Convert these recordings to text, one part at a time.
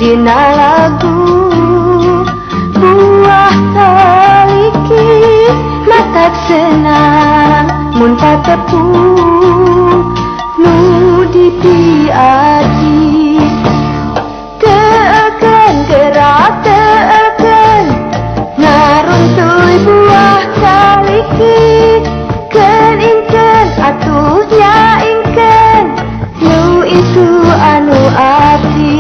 dina lagu buah taliki matak senang mun patepung nu dipiati teakan gerak teakan naruntuy buah taliki ken ingken atuhnya ingken nu itu anu arti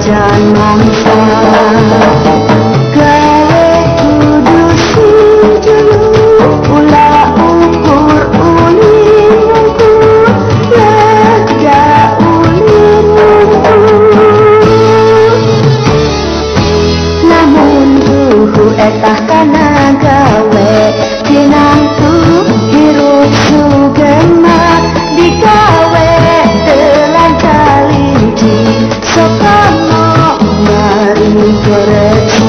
dan mangsa. Gawe kudu sinjulu ulah ukur ulin ukur lega ulin ukur. Namun tuhu etah kana gawe tinangtu hirup sugema digawe telan kalinci sokomo mari koreksi.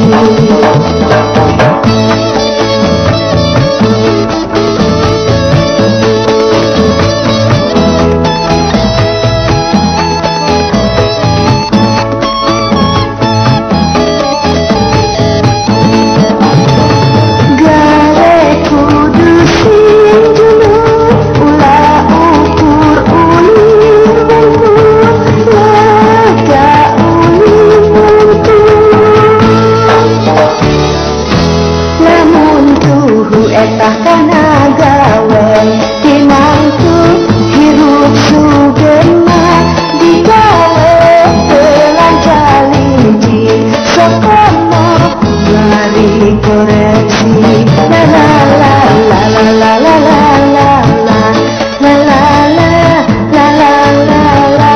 Etah kana gawe tinangtu hirup sugema digawe telan kalinci sokomo mari koreksi. La la la la la la la la la la la la la la la la la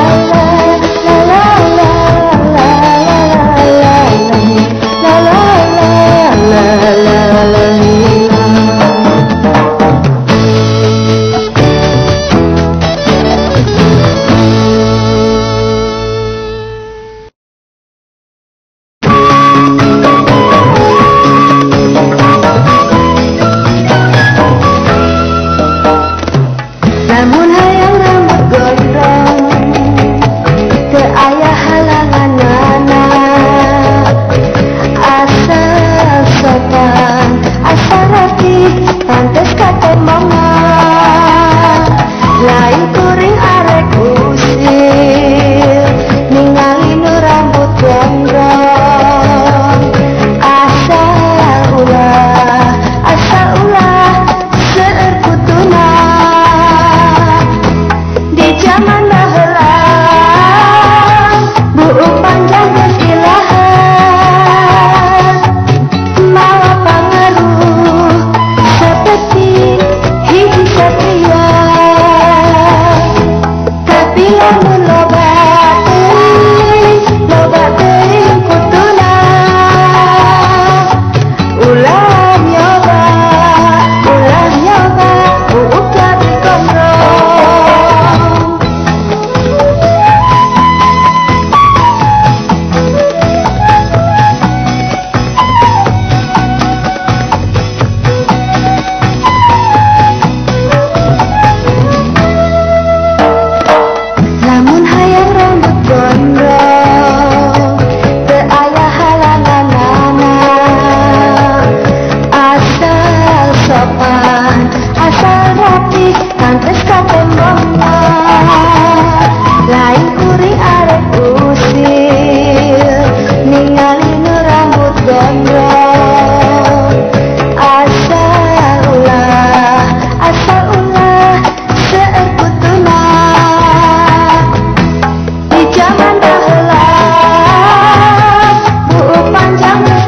namun hayang rambut gondrong teu aya halanganana, asal sopan asal rapi pantes katemongan lain kuring arek usil ningali nu rambut gondrong. Asal ulah seueur kutuna di zaman baheula buuk panjang geus ilahan mawa pangaruh seperti hiji satria. Tapi lamun loba teuing kutuna ulah nyoba buuk jadi gondrong. Lamun hayang rambut gondrong teu aya halanganana, asal sopan asal rapi pantes katemongan lain kuring arek usil ningali nu rambut gondrong. Asal ulah seueur kutuna di zaman baheula buuk panjang geus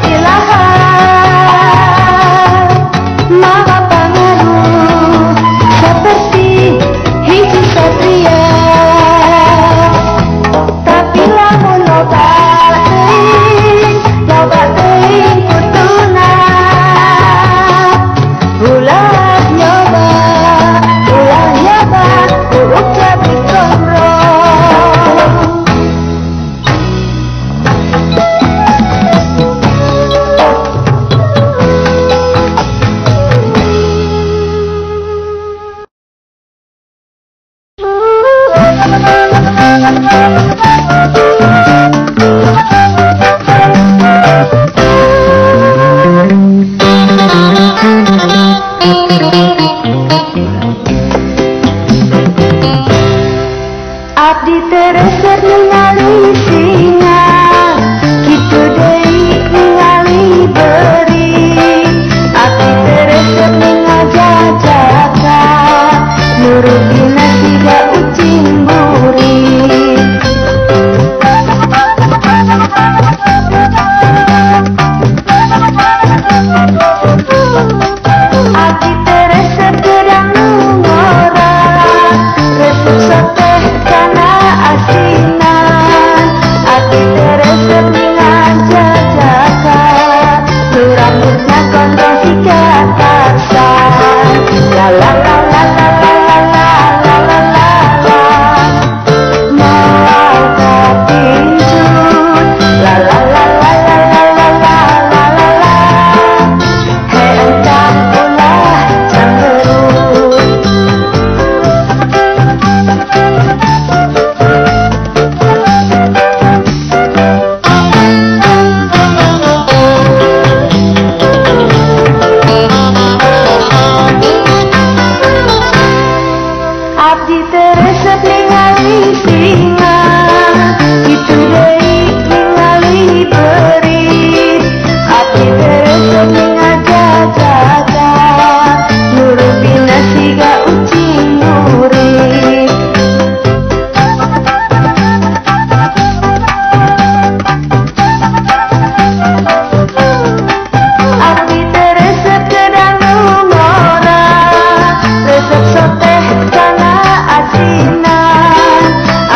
ilahan mawa pangaruh seperti hiji satria. Tapi lamun loba teuing kutuna ulah nyoba buuk jadi gondrong. Abdi teresep ningali singa kitu deui ningali beri. Abdi teresep ningali jajaka nurudina siga ucing buri. Abdi teresep ningali singa, kitu deui ningali beurit. Abdi teresep ningali jajaga, nurupina siga ucing murid. Abdi teresep gedang nu ngora, resep soteh kana asina.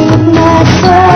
nikmat